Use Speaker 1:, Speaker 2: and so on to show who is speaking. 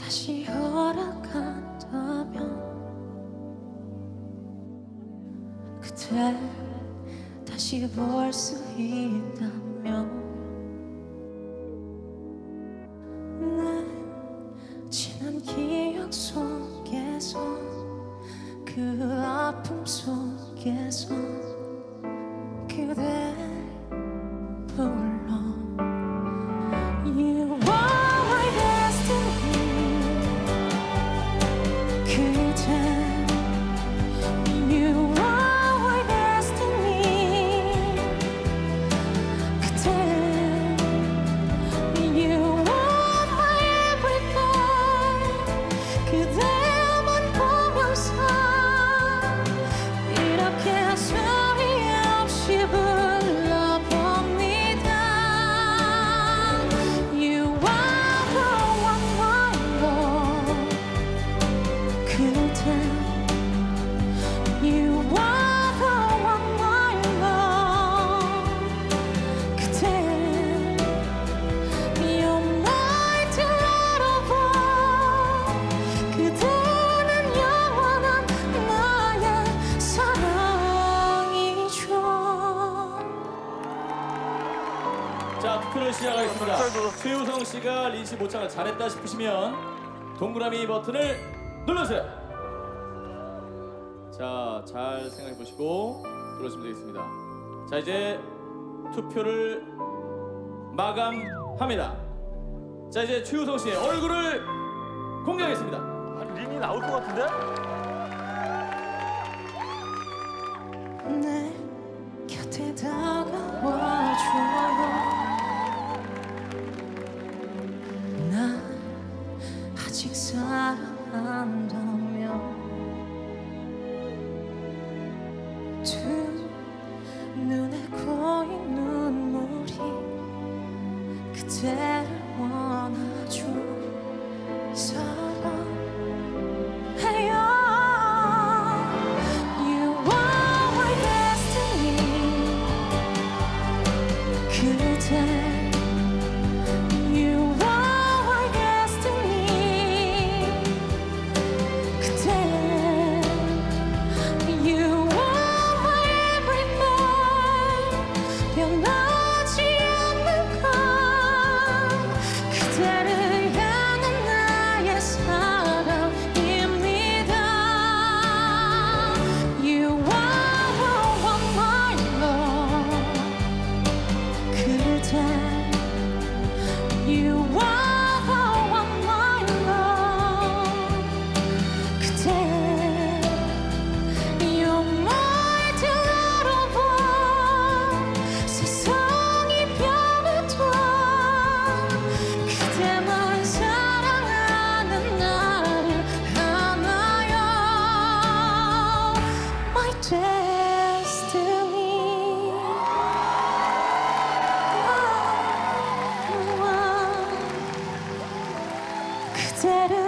Speaker 1: 다시 허락한다면 그대 다시 볼 수 있다면 내 지난 기억 속에서 그 아픔 속에서 그대 불러 You are my destiny 그대 You are my destiny 그대 You are my everything 그대만 보면서 이렇게 소리 없이 불러봅니다 You are the one my love 그대 You are the one my love 그대 You're my delight 그대는 영원한 나의 사랑이죠.
Speaker 2: 자, 투표를 시작하겠습니다. 최우성 씨가 린씨 모창을 잘했다 싶으시면 동그라미 버튼을 눌러주세요. 자, 잘 생각해 보시고 눌러주시면 되겠습니다. 자, 이제 투표를 마감합니다. 자, 이제 최우성 씨의 얼굴을 공개하겠습니다.
Speaker 3: 린이 나올 것 같은데?
Speaker 1: 내 곁에 다가와줘요 나 아직 사랑한다면 두 눈에 고인 눈물이 그대를 원하죠 사랑해요 You are my destiny 그대 You are my destiny 그대 You are my everything 변하지 않는 것 그대를 향한 나의 사랑입니다 You are the one my love 그대 You are the one my love 그대 You're my delight of all 세상이 변해도 그대만 사랑하는 나를 안아요 My destiny 그대를